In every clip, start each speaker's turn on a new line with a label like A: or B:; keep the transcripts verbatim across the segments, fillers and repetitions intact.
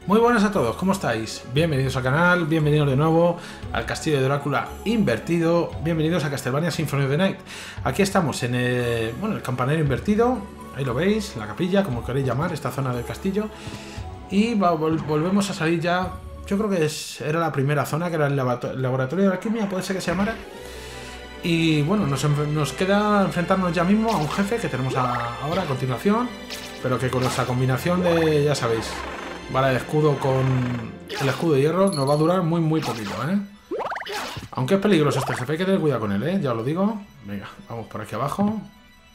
A: Muy buenas a todos, ¿cómo estáis? Bienvenidos al canal, bienvenidos de nuevo al Castillo de Drácula invertido, bienvenidos a Castlevania Symphony of the Night. Aquí estamos en el, bueno, el campanario invertido, ahí lo veis, la capilla, como queréis llamar, esta zona del castillo. Y va, vol volvemos a salir ya, yo creo que es, era la primera zona, que era el laboratorio de alquimia, puede ser que se llamara. Y bueno, nos, nos queda enfrentarnos ya mismo a un jefe que tenemos a, ahora a continuación, pero que con esta combinación de, ya sabéis, vara de escudo con el escudo de hierro nos va a durar muy muy poquito, ¿eh? Aunque es peligroso este jefe, hay que tener cuidado con él, ¿eh? Ya os lo digo. Venga, vamos por aquí abajo.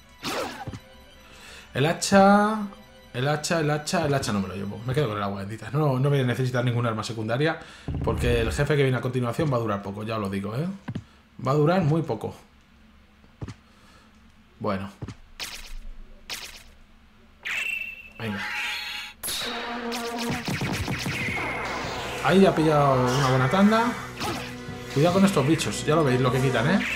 A: El hacha... El hacha, el hacha, el hacha no me lo llevo. Me quedo con el agua bendita. No, no voy a necesitar ninguna arma secundaria porque el jefe que viene a continuación va a durar poco, ya os lo digo, ¿eh? Va a durar muy poco. Bueno. Venga. Ahí ha pillado una buena tanda. Cuidado con estos bichos, ya lo veis lo que quitan, ¿eh?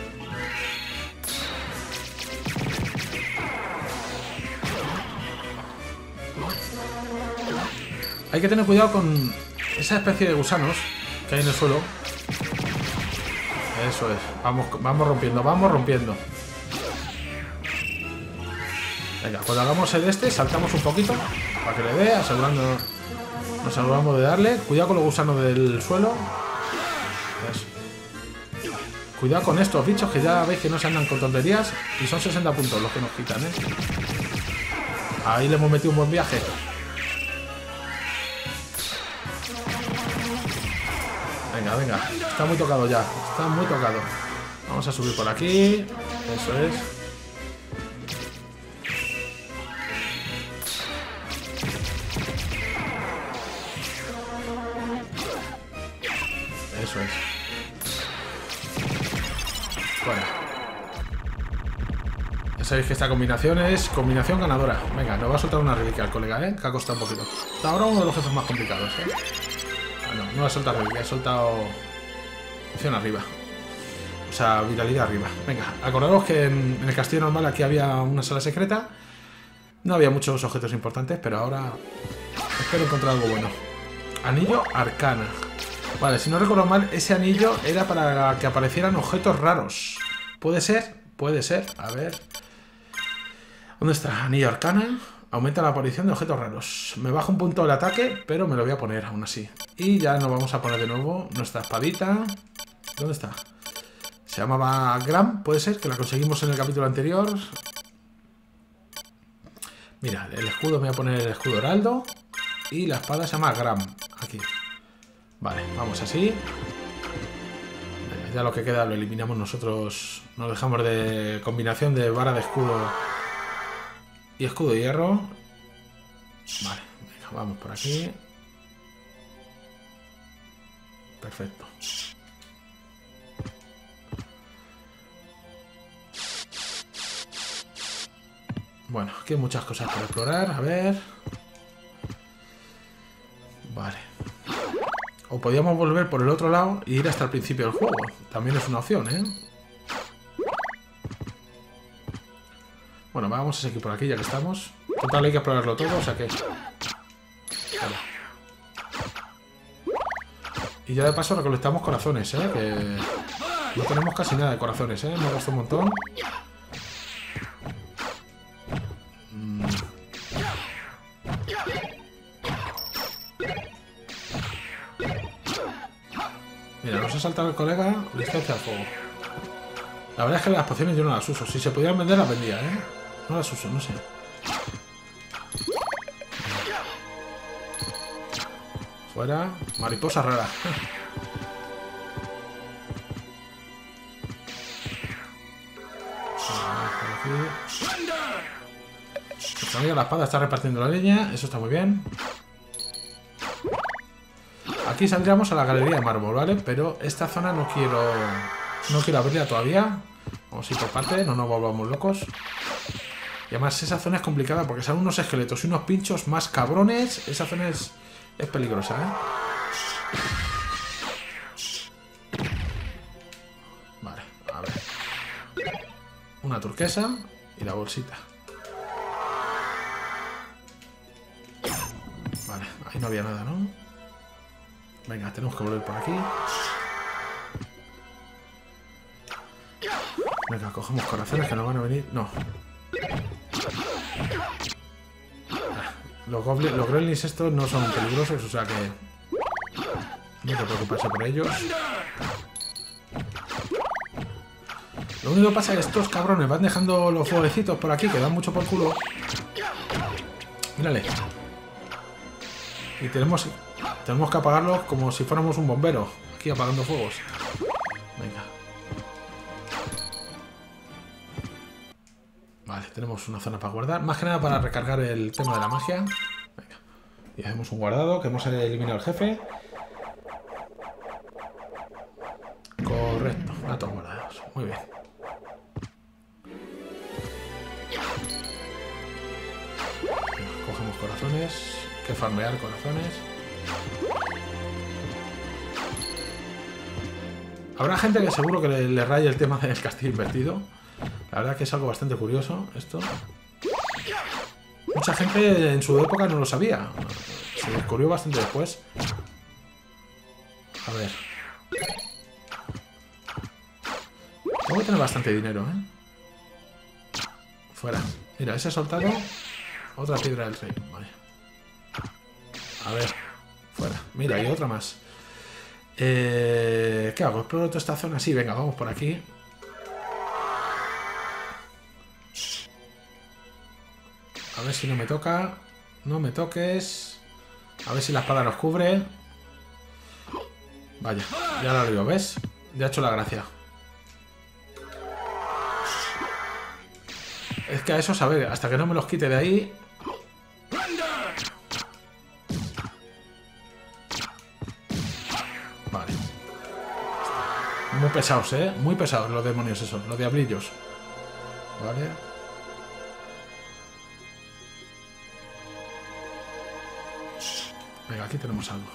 A: Hay que tener cuidado con esa especie de gusanos que hay en el suelo. Eso es, vamos, vamos rompiendo, vamos rompiendo. Venga, cuando hagamos el este, saltamos un poquito para que le dé, asegurando. Nos aseguramos de darle. Cuidado con los gusanos del suelo. Eso. Cuidado con estos bichos que ya veis que no se andan con tonterías. Y son sesenta puntos los que nos quitan, ¿eh? Ahí le hemos metido un buen viaje. Venga, venga. Está muy tocado ya. Está muy tocado. Vamos a subir por aquí. Eso es. Eso es. Bueno. Ya sabéis que esta combinación es combinación ganadora. Venga, nos va a soltar una reliquia al colega, ¿eh? Que ha costado un poquito. Hasta ahora uno de los jefes más complicados, ¿eh? Ah, no, no va a soltar reliquia, ha soltado opción arriba. O sea, vitalidad arriba. Venga, acordaros que en, en el castillo normal aquí había una sala secreta. No había muchos objetos importantes, pero ahora espero encontrar algo bueno. Anillo arcana. Vale, si no recuerdo mal, ese anillo era para que aparecieran objetos raros. ¿Puede ser? Puede ser. A ver. ¿Dónde está? Anillo arcana. Aumenta la aparición de objetos raros. Me baja un punto el ataque, pero me lo voy a poner aún así. Y ya nos vamos a poner de nuevo nuestra espadita. ¿Dónde está? Se llamaba Gram, puede ser, que la conseguimos en el capítulo anterior. Mira, el escudo, me voy a poner el escudo heraldo. Y la espada se llama Gram. Aquí. Vale, vamos así. Ya lo que queda lo eliminamos nosotros. Nos dejamos de combinación de vara de escudo y escudo de hierro. Vale, venga, vamos por aquí. Perfecto. Bueno, aquí hay muchas cosas por explorar. A ver. Vale. O podíamos volver por el otro lado y ir hasta el principio del juego. También es una opción, ¿eh? Bueno, vamos a seguir por aquí ya que estamos. Total, hay que explorarlo todo, o sea que... Vale. Y ya de paso recolectamos corazones, ¿eh? Que no tenemos casi nada de corazones, ¿eh? Hemos gastado un montón. Mm. Mira, nos ha saltado el colega, distancia al fuego. La verdad es que las pociones yo no las uso. Si se pudieran vender, las vendía, ¿eh? No las uso, no sé. Fuera. Mariposa rara. Nuestra amiga la espada está repartiendo la leña. Eso está muy bien. Aquí saldríamos a la galería de mármol, ¿vale? Pero esta zona no quiero... No quiero abrirla todavía. Vamos a ir por parte, no nos volvamos locos. Y además esa zona es complicada porque son unos esqueletos y unos pinchos más cabrones. Esa zona es, es peligrosa, ¿eh? Vale, a ver. Una turquesa y la bolsita. Ahí no había nada, ¿no? Venga, tenemos que volver por aquí. Venga, cogemos corazones que nos van a venir. No. Los goblins, los gremlins estos no son peligrosos, o sea que no te preocupes por ellos. Lo único que pasa es que estos cabrones van dejando los fueguecitos por aquí, que dan mucho por culo. Mírale. Y tenemos, tenemos que apagarlos como si fuéramos un bombero. Aquí apagando fuegos. Venga. Vale, tenemos una zona para guardar. Más que nada para recargar el tema de la magia. Venga. Y hacemos un guardado, que hemos eliminado al jefe. Correcto, datos guardados. Muy bien. Cogemos corazones. Hay que farmear corazones. Habrá gente que seguro que le, le raye el tema del castillo invertido. La verdad que es algo bastante curioso esto. Mucha gente en su época no lo sabía. Se descubrió bastante después. A ver. Tengo que tener bastante dinero, ¿eh? Fuera. Mira, ese soltado. Otra piedra del rey. Vale. A ver. Fuera. Mira, y otra más. Eh, ¿Qué hago? ¿Exploro toda esta zona? Sí, venga, vamos por aquí. A ver si no me toca. No me toques. A ver si la espada nos cubre. Vaya, ya lo digo, ¿ves? Ya he hecho la gracia. Es que a eso, a ver, hasta que no me los quite de ahí. Vale. Muy pesados, ¿eh? Muy pesados los demonios esos, los diablillos. Vale. Venga, aquí tenemos algo.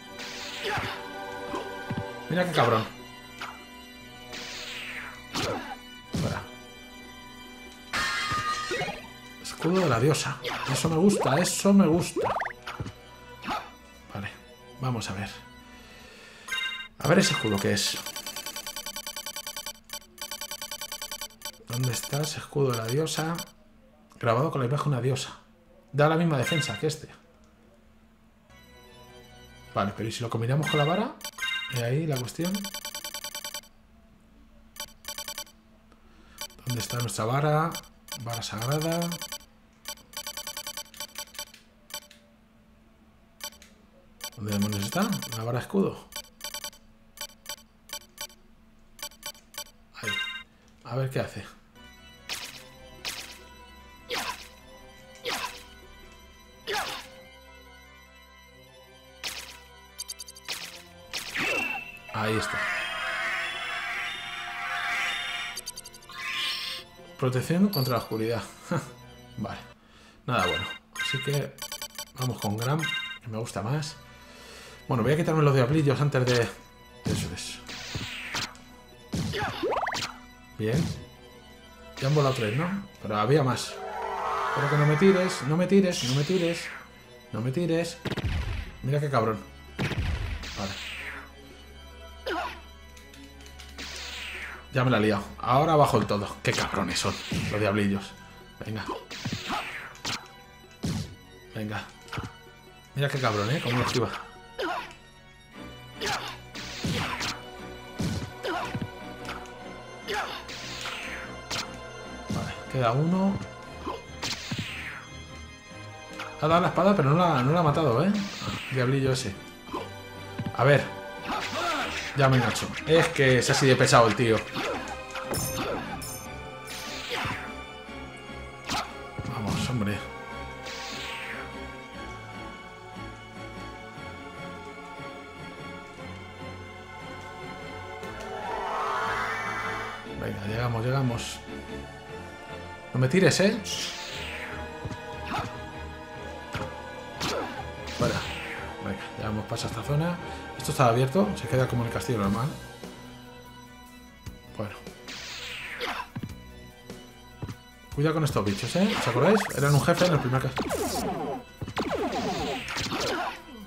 A: Mira qué cabrón. Fuera. Escudo de la diosa. Eso me gusta, eso me gusta. Vale, vamos a ver. A ver ese escudo que es. ¿Dónde está ese escudo de la diosa? Grabado con la imagen de una diosa. Da la misma defensa que este. Vale, pero ¿y si lo combinamos con la vara? ¿Y ahí la cuestión? ¿Dónde está nuestra vara? Vara sagrada. ¿Dónde demonios está? La vara escudo. Ahí. A ver qué hace. Ahí está. Protección contra la oscuridad. Vale. Nada bueno. Así que vamos con Gram, que me gusta más. Bueno, voy a quitarme los diablillos antes de... Eso es. Bien. Ya han volado tres, ¿no? Pero había más. Pero que no me tires, no me tires, no me tires. No me tires. Mira qué cabrón. Vale. Ya me la he liado. Ahora bajo el todo. Qué cabrones son los diablillos. Venga. Venga. Mira qué cabrón, ¿eh? Cómo lo esquiva. Vale, queda uno. Ha dado la espada, pero no la, no la ha matado, ¿eh? Diablillo ese. A ver. Ya me engancho. Es que es así de pesado el tío. Vamos, hombre. Venga, llegamos, llegamos. No me tires, ¿eh? Fuera. Venga, ya hemos pasado esta zona. Esto está abierto, se queda como en el castillo normal. Bueno. Cuidado con estos bichos, ¿eh? ¿Os acordáis? Eran un jefe en el primer castillo.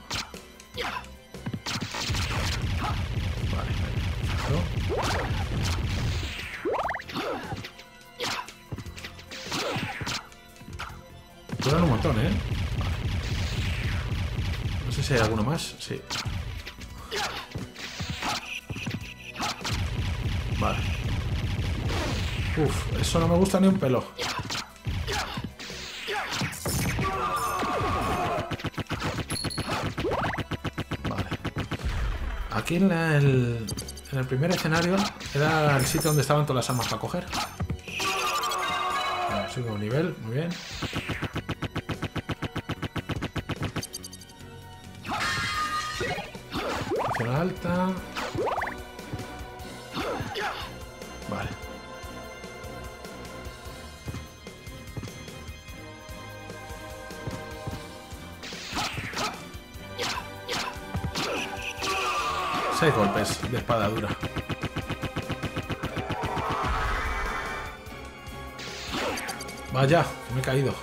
A: Duran un montón, ¿eh? Vale. No sé si hay alguno más. Sí. Vale. Uf, eso no me gusta ni un pelo. Vale. Aquí en, la, el, en el primer escenario era el sitio donde estaban todas las armas para coger. Vale, sigo un nivel, muy bien. Zona alta. Vale. Seis golpes de espada dura. Vaya, que me he caído.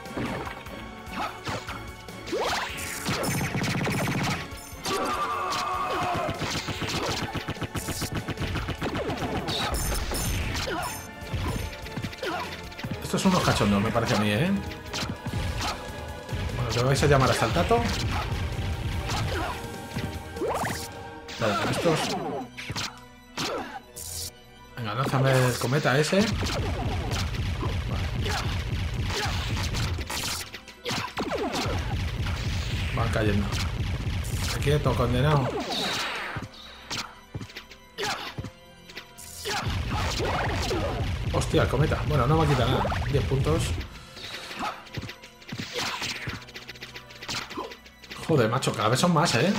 A: Estos son unos cachondos, me parece a mí, ¿eh? Bueno, ¿te vais a llamar hasta el tato? Vale, con estos... Venga, lánzame el cometa ese. Vale. Van cayendo. Quieto, condenado. Hostia, el cometa. Bueno, no me quita nada. diez puntos. Joder, macho, cada vez son más, ¿eh?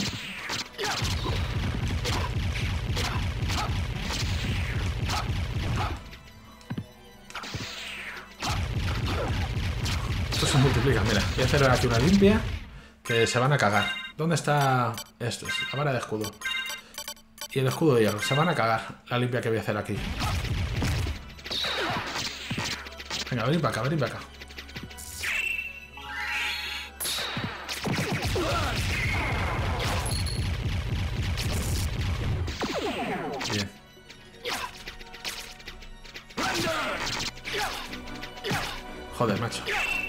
A: Esto se multiplica, mira. Voy a hacer aquí una limpia. Que se van a cagar. ¿Dónde está esto? Es la vara de escudo. Y el escudo de hierro. Se van a cagar la limpia que voy a hacer aquí. Venga, venid para acá, venid para acá. Bien. Joder, macho.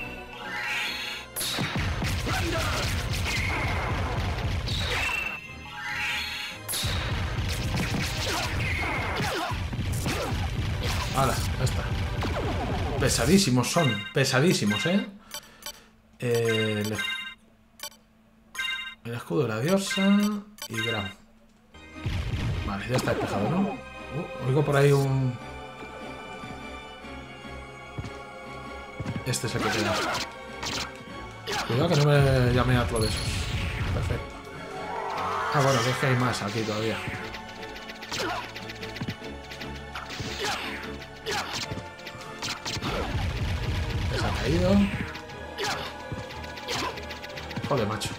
A: Hala, ya está. Pesadísimos son, pesadísimos, ¿eh? eh el, el escudo de la diosa y Gram. Vale, ya está despejado, ¿no? Uh, oigo por ahí un... Este es el que queda. Cuidado que no me llame a otro de esos. Perfecto. Ah, bueno, que es que hay más aquí todavía. Se ha caído. Joder, macho.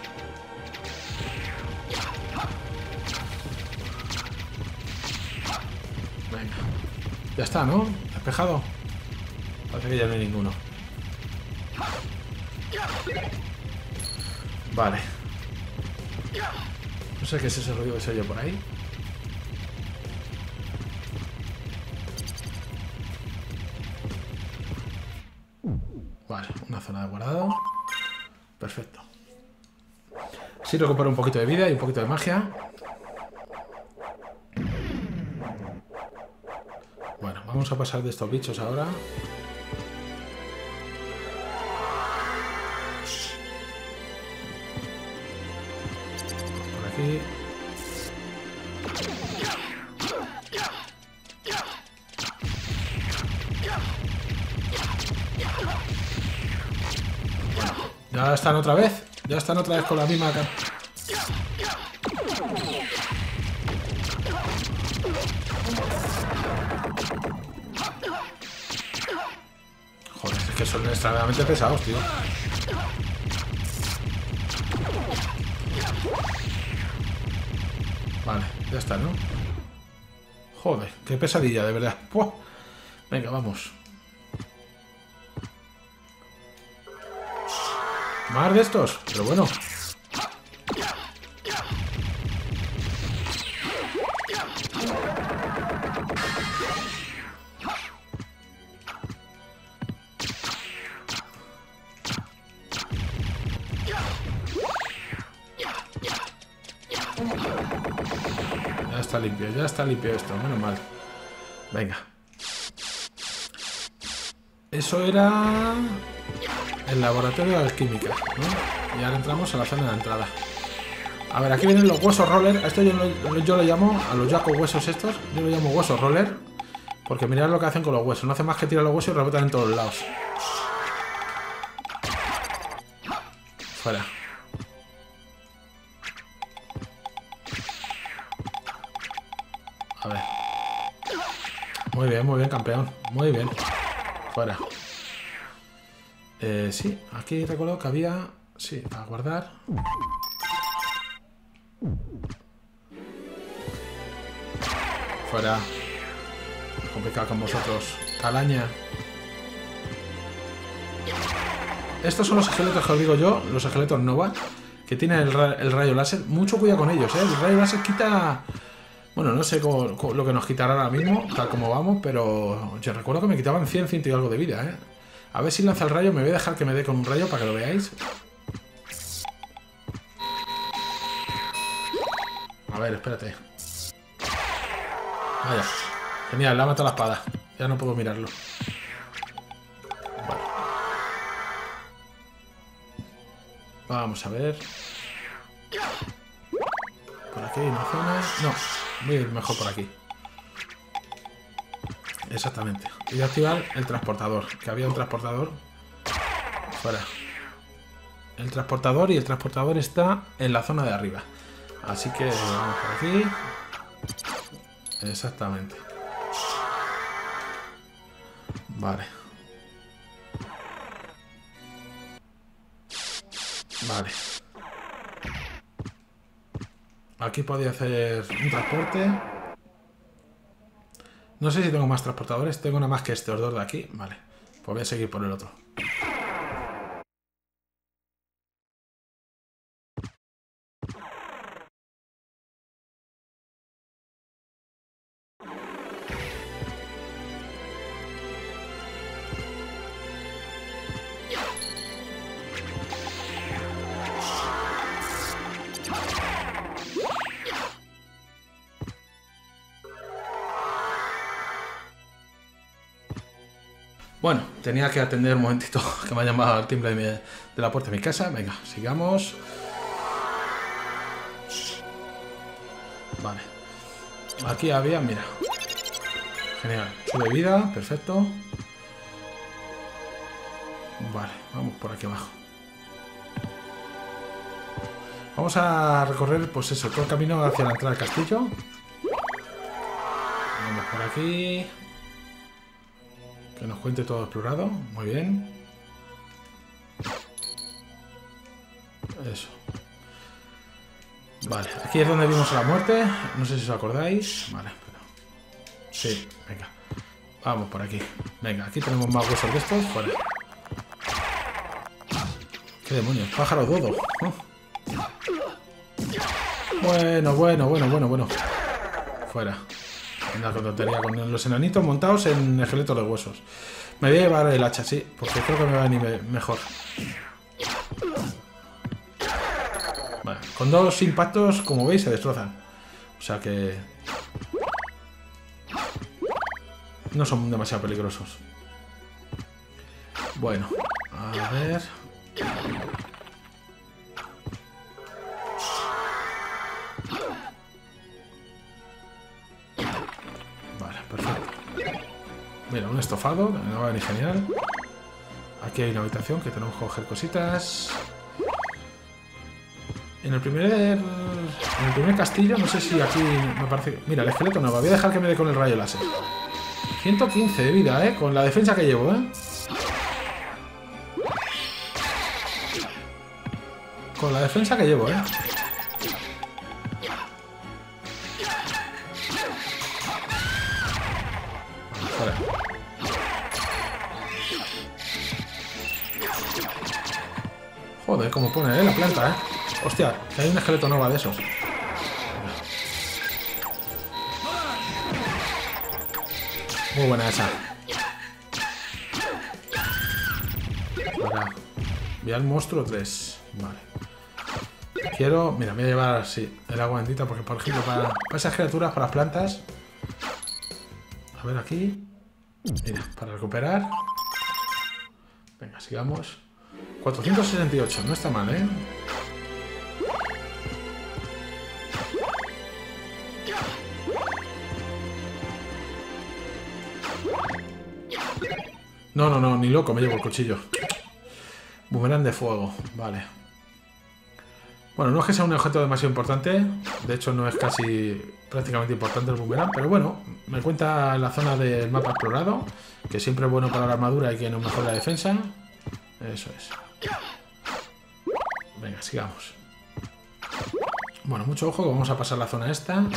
A: Venga. Ya está, ¿no? Despejado. Parece que ya no hay ninguno. Vale. No sé qué es ese ruido que se oye por ahí. Vale, una zona de guardado. Perfecto. Sí recupero un poquito de vida y un poquito de magia. Bueno, vamos a pasar de estos bichos ahora. Por aquí. Ya están otra vez. Ya están otra vez con la misma... Joder, es que son extremadamente pesados, tío. Vale, ya está, ¿no? Joder, qué pesadilla, de verdad. ¡Puah! Venga, vamos. Más de estos, pero bueno. está limpio, ya está limpio esto, menos mal. Venga. Eso era el laboratorio de alquímica, ¿no? Y ahora entramos a la zona de entrada. A ver, aquí vienen los huesos roller. A esto yo lo, yo lo llamo, a los yaco huesos estos, yo lo llamo huesos roller. Porque mirad lo que hacen con los huesos. No hacen más que tirar los huesos y rebotan en todos los lados. Fuera. A ver. Muy bien, muy bien, campeón. Muy bien. Fuera. Eh, sí, aquí recuerdo que había... Sí, para guardar. Fuera. Complicado con vosotros. Calaña. Estos son los esqueletos que os digo yo, los esqueletos Nova, que tienen el, ra el rayo láser. Mucho cuidado con ellos, ¿eh? El rayo láser quita... Bueno, no sé cómo, cómo, lo que nos quitará ahora mismo, tal como vamos, pero yo recuerdo que me quitaban cien, ciento y algo de vida, ¿eh? A ver si lanza el rayo, me voy a dejar que me dé con un rayo para que lo veáis. A ver, espérate. Vaya. Genial, le ha matado la espada. Ya no puedo mirarlo. Vale. Vamos a ver. Por aquí hay una zona. No, voy a ir mejor por aquí. Exactamente. Y voy a activar el transportador. Que había un transportador. Fuera. El transportador y el transportador está en la zona de arriba. Así que vamos por aquí. Exactamente. Vale. Vale. Aquí podía hacer un transporte. No sé si tengo más transportadores. Tengo nada más que estos dos de aquí. Vale. Pues voy a seguir por el otro. Bueno, tenía que atender un momentito que me ha llamado el timbre de, mi, de la puerta de mi casa. Venga, sigamos. Vale. Aquí había, mira. Genial. Sube vida, perfecto. Vale, vamos por aquí abajo. Vamos a recorrer, pues eso, todo el camino hacia la entrada del castillo. Vamos por aquí. Que nos cuente todo explorado. Muy bien. Eso. Vale, aquí es donde vimos a la muerte. No sé si os acordáis. Vale, pero... Sí, venga. Vamos por aquí. Venga, aquí tenemos más huesos de estos. Fuera. ¿Qué demonios? Pájaro dodo. Oh. Bueno, bueno, bueno, bueno, bueno. Fuera. Anda con tontería, con los enanitos montados en esqueletos de huesos. Me voy a llevar el hacha, sí, porque creo que me va a venir mejor. Vale, con dos impactos, como veis, se destrozan. O sea que... no son demasiado peligrosos. Bueno, a ver... Mira, un estofado, no va a venir genial. Aquí hay una habitación que tenemos que coger cositas. En el primer... En el primer castillo, no sé si aquí me parece... Mira, el esqueleto no, voy a dejar que me dé con el rayo láser. ciento quince de vida, ¿eh? Con la defensa que llevo, ¿eh? Con la defensa que llevo, ¿eh? Joder, como pone, ¿eh? La planta, ¿eh? Hostia, que hay un esqueleto nova de esos. Muy buena esa. Ahora, vi al monstruo tres. Vale. Quiero... Mira, me voy a llevar, sí, el agua bendita, porque, por ejemplo, para, para esas criaturas, para las plantas... A ver, aquí... Mira, para recuperar... Venga, sigamos. cuatrocientos sesenta y ocho, no está mal, ¿eh? No, no, no, ni loco, me llevo el cuchillo. Boomerang de fuego, vale. Bueno, no es que sea un objeto demasiado importante. De hecho, no es casi prácticamente importante el boomerang. Pero bueno, me cuenta la zona del mapa explorado, que siempre es bueno para la armadura y que nos mejora la defensa. Eso es. Venga, sigamos. Bueno, mucho ojo, que vamos a pasar la zona esta. Vale.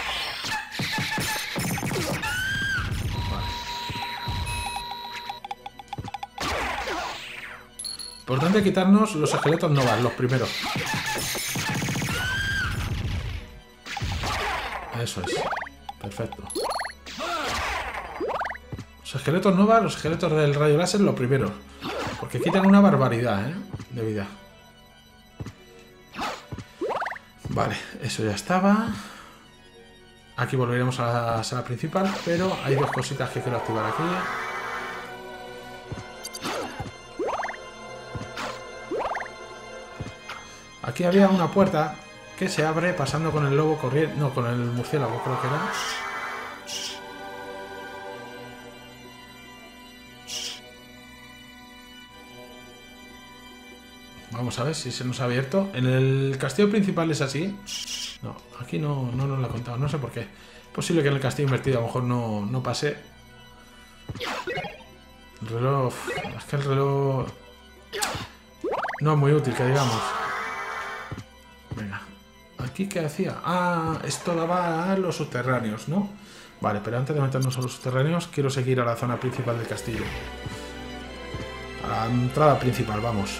A: Importante quitarnos los esqueletos novas, los primeros. Eso es. Perfecto. Los esqueletos novas, los esqueletos del rayo láser, los primeros. Porque quitan una barbaridad, ¿eh? De vida. Vale, eso ya estaba. Aquí volveremos a la sala principal, pero hay dos cositas que quiero activar aquí. Aquí había una puerta que se abre pasando con el lobo corriendo... No, con el murciélago creo que era. Vamos a ver si se nos ha abierto. En el castillo principal es así. No, aquí no, no nos lo ha contado. No sé por qué. Es posible que en el castillo invertido a lo mejor no, no pase. El reloj... Es que el reloj... No es muy útil, que digamos. Venga. ¿Aquí qué hacía? Ah, esto daba a los subterráneos, ¿no? Vale, pero antes de meternos a los subterráneos, quiero seguir a la zona principal del castillo. A la entrada principal, vamos.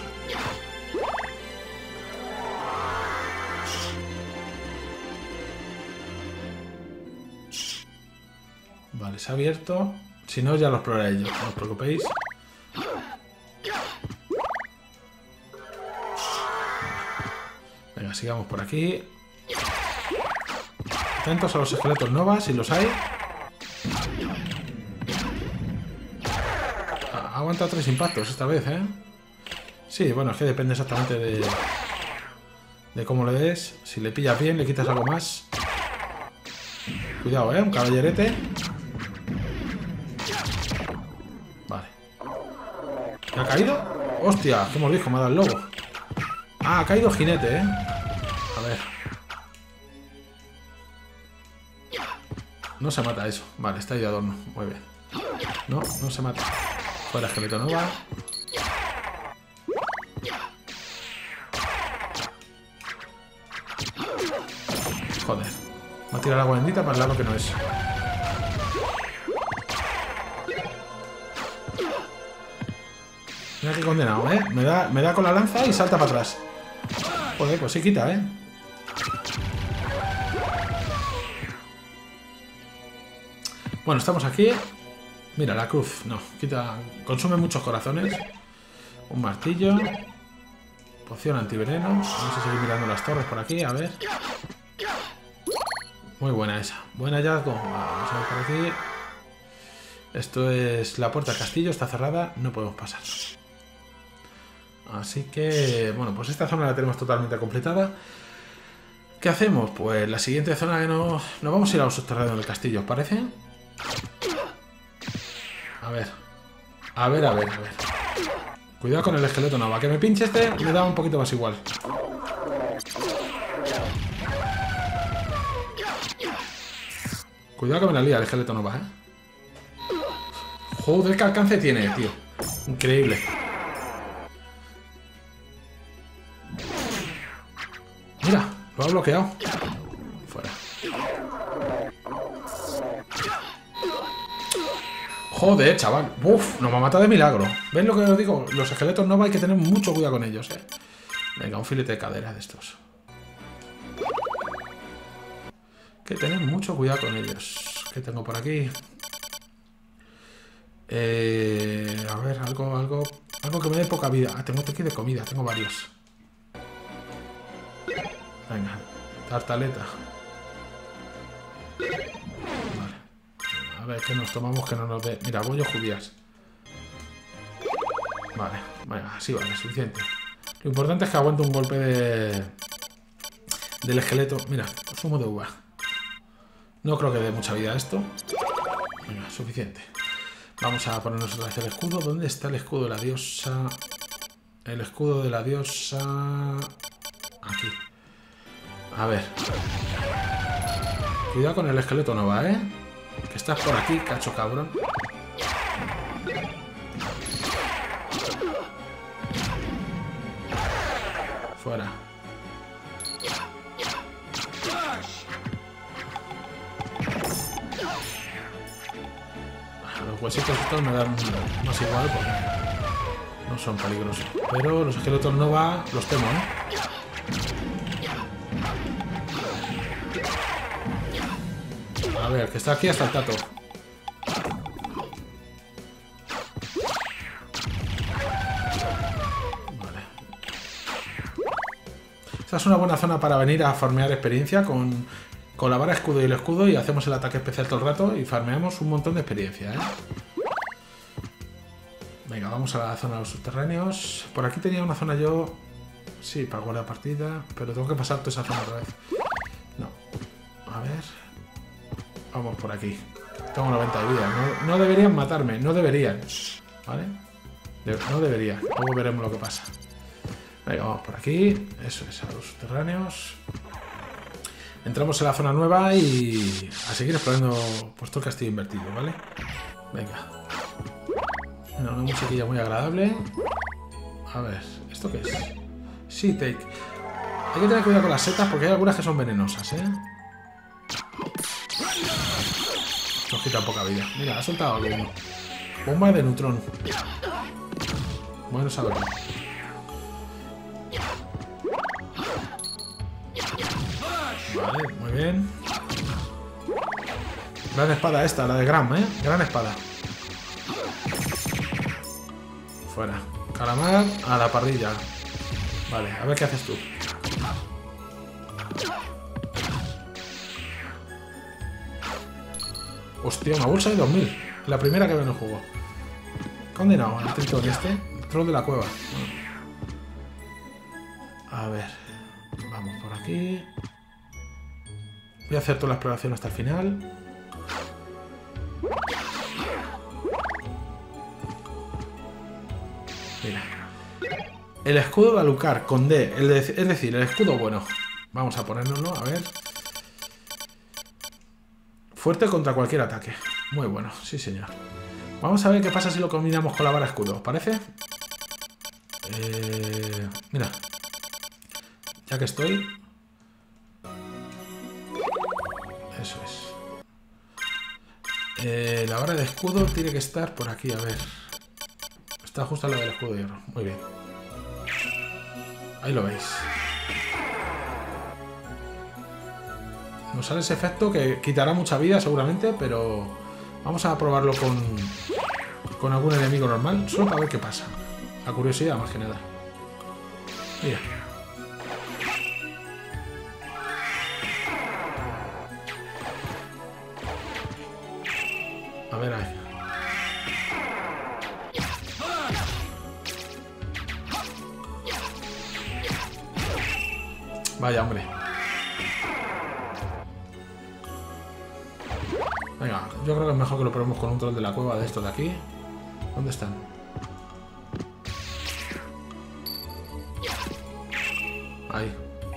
A: Vale, se ha abierto. Si no, ya lo exploraré yo, no os preocupéis. Venga, sigamos por aquí. Atentos a los esqueletos novas, si los hay. Ha aguantado tres impactos esta vez, ¿eh? Sí, bueno, es que depende exactamente de, de cómo le des. Si le pillas bien, le quitas algo más. Cuidado, ¿eh? Un caballerete. Vale. ¿Ha caído? ¡Hostia! ¡Qué mordisco me ha dado el lobo! Ah, ha caído el jinete, ¿eh? A ver. No se mata eso. Vale, está ahí de adorno. Muy bien. No, no se mata. Fuera esqueleto nova. Joder. Me ha tirado agua bendita para el lado que no es. Mira qué condenado, ¿eh? Me da, me da con la lanza y salta para atrás. Joder, pues sí quita, ¿eh? Bueno, estamos aquí. Mira, la cruz. No, quita... Consume muchos corazones. Un martillo. Poción antiveneno. Vamos a seguir mirando las torres por aquí, a ver. Muy buena esa. Buen hallazgo. Vamos a ver por aquí. Esto es la puerta del castillo. Está cerrada. No podemos pasar. Así que... Bueno, pues esta zona la tenemos totalmente completada. ¿Qué hacemos? Pues la siguiente zona que nos... Nos vamos a ir a los subterráneos del castillo, ¿os parece? A ver. A ver, a ver, a ver. Cuidado con el esqueleto nova. Que me pinche este me da un poquito más igual. Cuidado que me la lía el esqueleto nova, ¿eh? Joder, qué alcance tiene, tío. Increíble. Mira, lo ha bloqueado. Fuera. Joder, chaval. Uf, nos va a matar de milagro. ¿Ves lo que os digo? Los esqueletos nova hay que tener mucho cuidado con ellos, eh. Venga, un filete de cadera de estos. Hay que tener mucho cuidado con ellos. ¿Qué tengo por aquí? Eh, a ver, algo, algo, algo que me dé poca vida. Ah, tengo aquí de comida, tengo varios. Venga, tartaleta. Vale. A ver, ¿qué nos tomamos que no nos dé? Mira, bollo judías. Vale, venga, así vale, suficiente. Lo importante es que aguante un golpe de... del esqueleto. Mira, zumo de uva. No creo que dé mucha vida a esto. Venga, suficiente. Vamos a ponernos otra vez el escudo. ¿Dónde está el escudo de la diosa? El escudo de la diosa... Aquí. A ver. Cuidado con el esqueleto nova, ¿eh? Que estás por aquí, cacho cabrón. Fuera. Los huesitos estos me dan más igual porque no son peligrosos. Pero los esqueletos nova los temo, ¿eh? A ver, que está aquí hasta el tato. Vale. Esta es una buena zona para venir a farmear experiencia con, con la vara escudo y el escudo y hacemos el ataque especial todo el rato y farmeamos un montón de experiencia, ¿eh? Venga, vamos a la zona de los subterráneos. Por aquí tenía una zona yo... Sí, para guardar partida, pero tengo que pasar toda esa zona otra vez. No. A ver... Vamos por aquí. Tengo noventa de vida. No, no deberían matarme. No deberían. ¿Vale? De, no deberían. Luego veremos lo que pasa. Venga, vamos por aquí. Eso es, a los subterráneos. Entramos en la zona nueva y a seguir explorando pues, todo el castillo invertido, ¿vale? Venga. Bueno, una musiquilla muy agradable. A ver, ¿esto qué es? Sí, take. Hay que tener cuidado con las setas porque hay algunas que son venenosas, ¿eh? Nos quita poca vida. Mira, ha soltado algo. Bomba de neutrón. Bueno saberlo. Vale, muy bien. Gran espada esta, la de Gram, ¿eh? Gran espada. Fuera. Calamar a la parrilla. Vale, a ver qué haces tú. Hostia, una bolsa de dos mil. La primera que veo en el juego. Condenado, el tritón este. El troll de la cueva. Bueno. A ver. Vamos por aquí. Voy a hacer toda la exploración hasta el final. Mira. El escudo de Alucard con D. El de, es decir, el escudo bueno. Vamos a ponérnoslo, a ver. Fuerte contra cualquier ataque. Muy bueno, sí señor. Vamos a ver qué pasa si lo combinamos con la vara escudo. ¿Os parece? Eh, mira. Ya que estoy. Eso es. Eh, la vara de escudo tiene que estar por aquí, a ver. Está justo al lado del escudo de hierro. Muy bien. Ahí lo veis. Nos sale ese efecto que quitará mucha vida seguramente, pero vamos a probarlo con, con algún enemigo normal, solo para ver qué pasa. La curiosidad más que nada. Mira. A ver ahí. Vaya, hombre. Venga, yo creo que es mejor que lo probemos con un troll de la cueva de estos de aquí. ¿Dónde están? Ahí.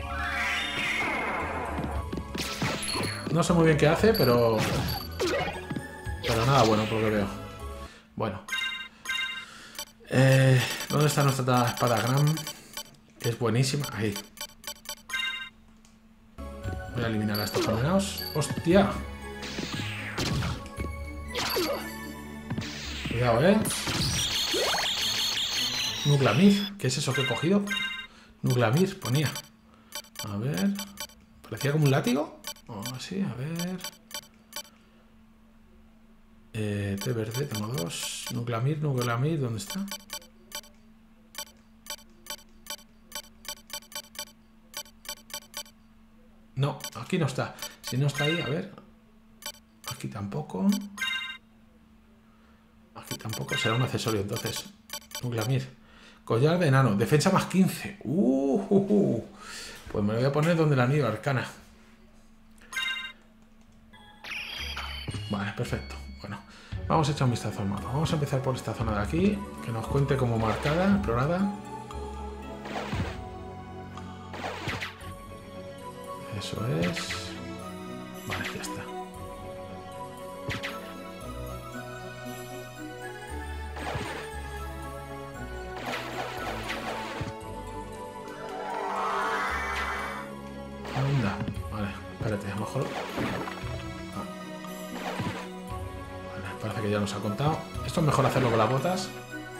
A: No sé muy bien qué hace, pero... Pero nada bueno por lo que veo. Bueno. Eh, ¿Dónde está nuestra espada Gram? Que es buenísima. Ahí. Voy a eliminar a estos condenados. ¡Hostia! Cuidado, ¿eh? Nuglamir. ¿Qué es eso que he cogido? Nuglamir, ponía. A ver... Parecía como un látigo. Oh, sí, a ver... Eh, té verde, tengo dos. Nuglamir, Nuglamir, ¿dónde está? No, aquí no está. Si no está ahí, a ver. Aquí tampoco. Aquí tampoco. Será un accesorio, entonces. Un Glamir. Collar de enano. Defensa más quince. Uh, uh, uh. Pues me lo voy a poner donde la nieve arcana. Vale, perfecto. Bueno, vamos a echar un vistazo al mapa. Vamos a empezar por esta zona de aquí. Que nos cuente como marcada, explorada. Eso es. Vale, ya está. Anda. Vale, espérate, a lo mejor. No. Vale, parece que ya nos ha contado. Esto es mejor hacerlo con las botas.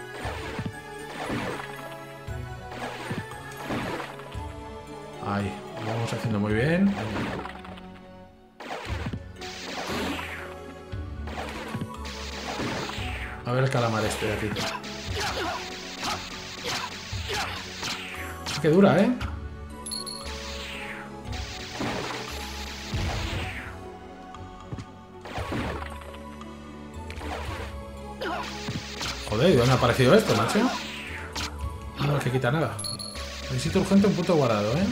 A: Ahí. Lo vamos haciendo muy bien. A ver el calamar este de aquí. Qué dura, ¿eh? Joder, ¿de dónde ha aparecido esto, macho? No es que quita nada. Necesito urgente un punto guardado, ¿eh?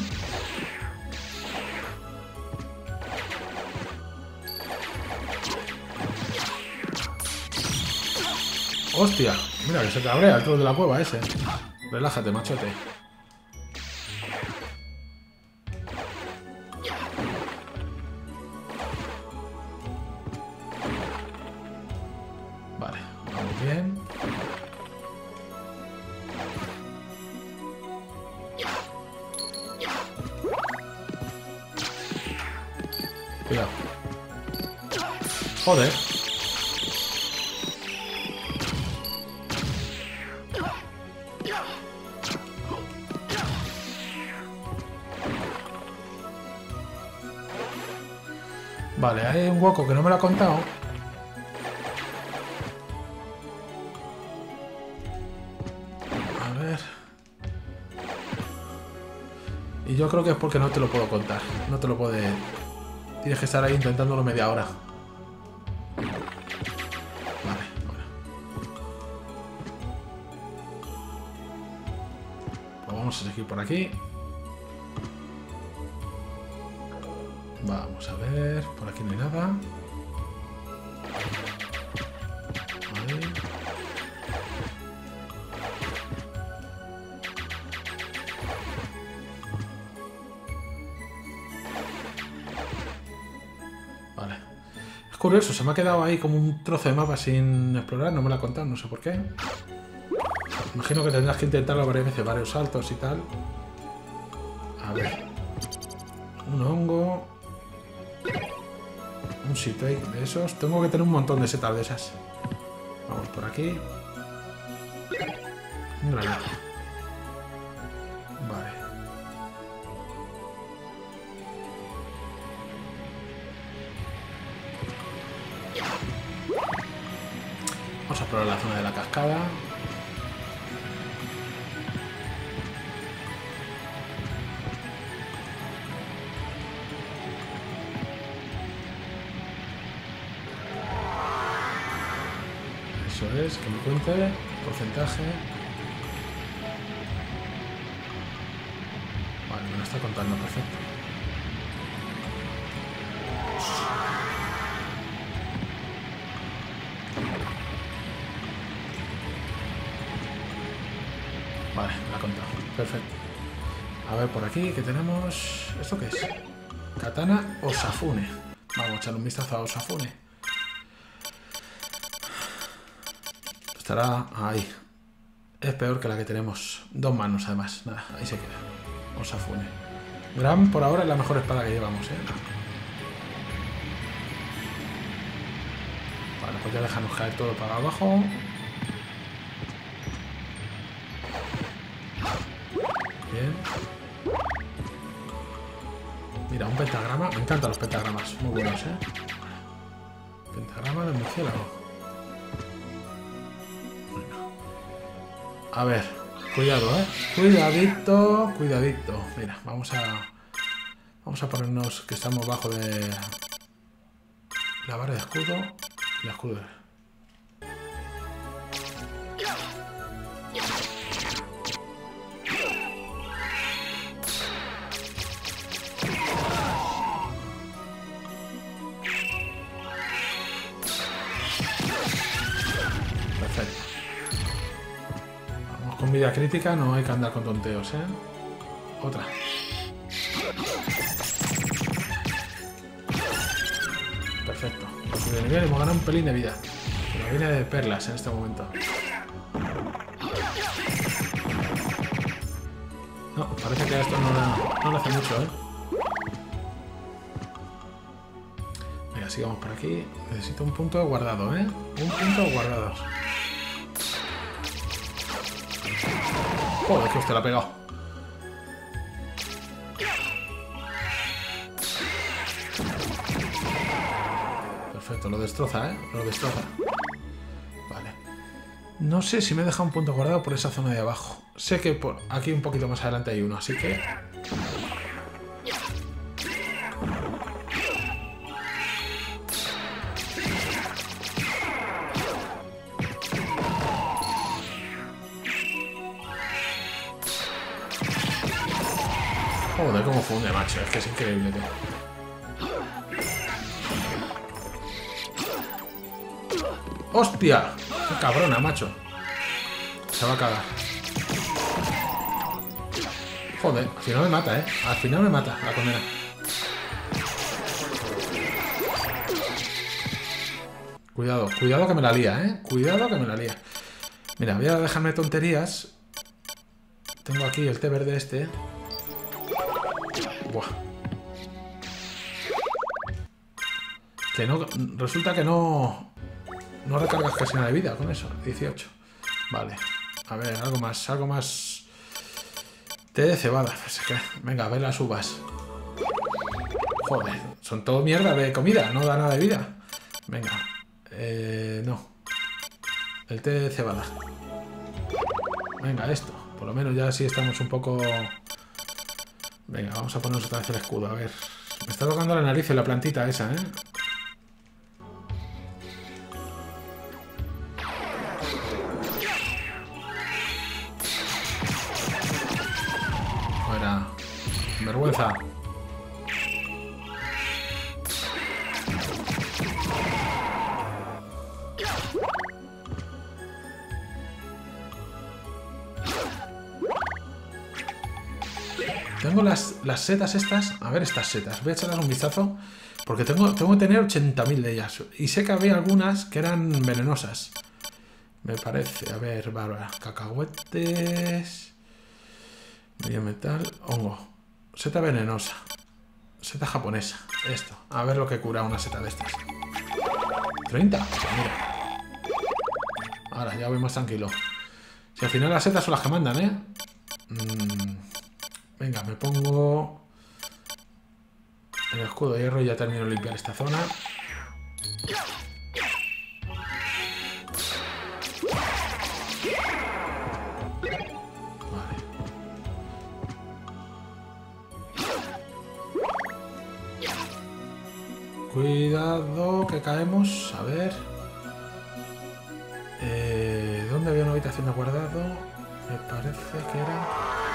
A: ¡Hostia! Mira, que se cabrea el troll de la cueva ese. Relájate, machote. Vale, vamos bien. Cuidado. Joder. Vale, hay un hueco que no me lo ha contado. A ver. Y yo creo que es porque no te lo puedo contar. No te lo puede... Tienes que estar ahí intentándolo media hora. Vale, bueno. Pues vamos a seguir por aquí. Vamos a ver, por aquí no hay nada. Ahí. Vale. Es curioso, se me ha quedado ahí como un trozo de mapa sin explorar, no me lo ha contado, no sé por qué. Imagino que tendrás que intentarlo varias veces, varios saltos y tal. A ver. Un hongo. Un Seatake de esos. Tengo que tener un montón de setas de esas. Vamos por aquí. Un granito. Vale. Vamos a probar la zona de la cascada. Eso es, que me cuente porcentaje. Vale, me lo está contando, perfecto. Vale, me lo ha contado, perfecto. A ver por aquí, ¿qué tenemos? ¿Esto qué es? Katana Osafune. Vamos a echarle un vistazo a Osafune. Estará ahí. Es peor que la que tenemos. Dos manos además. Nada, ahí se queda. Osafune. Gran por ahora es la mejor espada que llevamos, ¿eh? Vale, pues ya déjanos caer todo para abajo. Bien. Mira, un pentagrama. Me encantan los pentagramas. Muy buenos, ¿eh? Pentagrama de murciélago. A ver, cuidado, ¿eh? Cuidadito, cuidadito. Mira, vamos a... Vamos a ponernos que estamos bajo de la barra de escudo y la escudo. Perfecto. Vamos con vida crítica, no hay que andar con tonteos, ¿eh? Otra. Perfecto. Pues de nivel hemos ganado un pelín de vida. Pero viene de perlas en este momento. No, parece que esto no, la, no lo hace mucho, ¿eh? Venga, sigamos por aquí. Necesito un punto guardado, ¿eh? Un punto guardado. Joder, que usted la ha pegado. Perfecto, lo destroza, ¿eh? Lo destroza. Vale. No sé si me he dejado un punto guardado por esa zona de abajo. Sé que por aquí un poquito más adelante hay uno, así que... Joder, cómo funde, macho. Es que es increíble, tío. ¡Hostia! ¡Qué cabrona, macho! Se va a cagar. Joder, al final me mata, ¿eh? Al final me mata la condena. Cuidado, cuidado que me la lía, ¿eh? Cuidado que me la lía. Mira, voy a dejarme tonterías. Tengo aquí el té verde este. Buah. Que no... Resulta que no... No recargas casi nada de vida con eso. dieciocho. Vale. A ver, algo más, algo más... Té de cebada. Venga, a ver las uvas. Joder, son todo mierda de comida. No da nada de vida. Venga. Eh, no. El té de cebada. Venga, esto. Por lo menos ya sí estamos un poco... Venga, vamos a ponernos otra vez el escudo. A ver. Me está tocando la nariz en la plantita esa, ¿eh? Fuera. Vergüenza. Tengo las, las setas estas. A ver estas setas. Voy a echarles un vistazo. Porque tengo, tengo que tener ochenta mil de ellas. Y sé que había algunas que eran venenosas. Me parece. A ver, Bárbara. Cacahuetes. Medio metal. Hongo. Seta venenosa. Seta japonesa. Esto. A ver lo que cura una seta de estas. treinta. Pues mira. Ahora ya voy más tranquilo. Si al final las setas son las que mandan, ¿eh? Mmm... Venga, me pongo el escudo de hierro y ya termino de limpiar esta zona. Vale. Cuidado que caemos. A ver. Eh, ¿Dónde había una habitación de guardado? Me parece que era...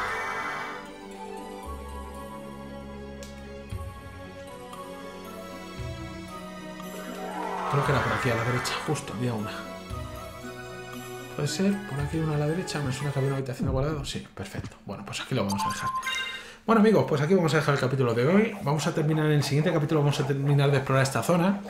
A: Creo que era por aquí a la derecha, justo, había una. ¿Puede ser? Por aquí una a la derecha, me suena que había una habitación de guardado. Sí, perfecto. Bueno, pues aquí lo vamos a dejar. Bueno amigos, pues aquí vamos a dejar el capítulo de hoy. Vamos a terminar en el siguiente capítulo, vamos a terminar de explorar esta zona.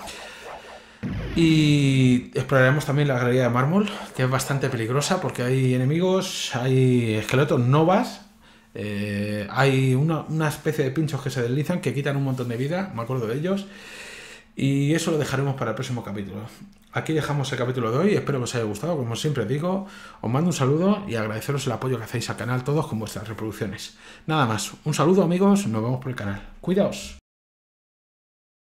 A: Y exploraremos también la galería de mármol, que es bastante peligrosa porque hay enemigos, hay esqueletos novas. Eh, hay una, una especie de pinchos que se deslizan, que quitan un montón de vida, me acuerdo de ellos. Y eso lo dejaremos para el próximo capítulo. Aquí dejamos el capítulo de hoy. Espero que os haya gustado. Como siempre digo, os mando un saludo y agradeceros el apoyo que hacéis al canal todos con vuestras reproducciones. Nada más. Un saludo amigos. Nos vemos por el canal. Cuidaos.